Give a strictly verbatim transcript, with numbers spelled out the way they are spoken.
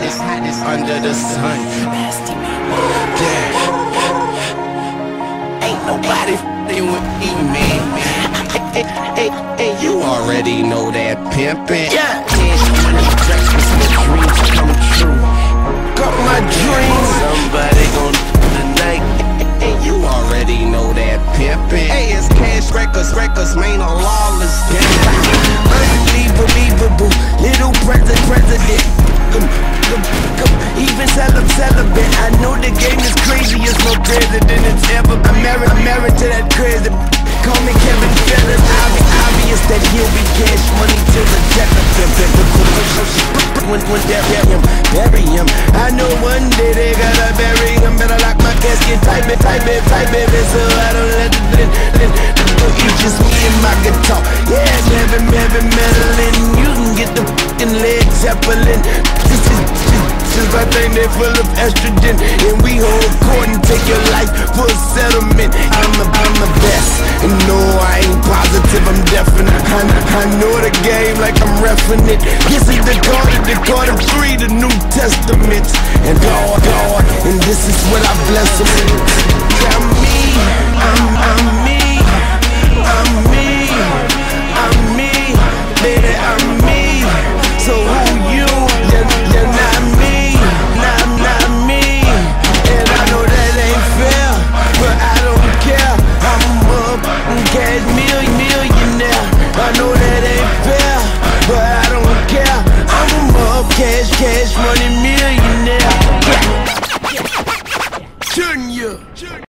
hottest, hottest under the sun. Yeah. Ain't nobody f***ing with me, man. Hey, hey, hey, you already know that pimpin'. Yeah. Cash money, breakfast, my dreams come true. Got my dreams. Somebody gon' do tonight. Hey, you already know that pimpin'. Hey, it's cash records, records, man, a lawless gang. Unbelievable, little president, president. Come, come, come, even celib, celibate. I know the game is crazy, it's more crazy than it's ever. I'm married, I'm married to that crazy. Call me Kevin Phillips. Obvious, obvious that he'll be cash money till the death of him. When, when they bury him, bury him. I know one day they gotta bury him. Better lock my casket, type it, type it, type it, so I don't let it. It's just me and my guitar. Yeah, heavy, heavy meddling. You can get the fucking Led Zeppelin. This is, this is my thing, they full of estrogen. And we hold court and take your life for a settlement. I'm the, I'm the best. And no, I ain't positive, I'm definite. I, I know the game like I'm reffing it. This is the God of the God of three, the New Testaments. And God, God, and this is what I bless them with. I'm me, I'm, I'm me, I'm me, I'm me, baby, I'm me. So who you? You're, you're not me, not, not me. And I know that ain't fair, but I don't care. I'm up and cash million, millionaire. I know that ain't fair, but I don't care. I'm up cash, cash money millionaire. Junior.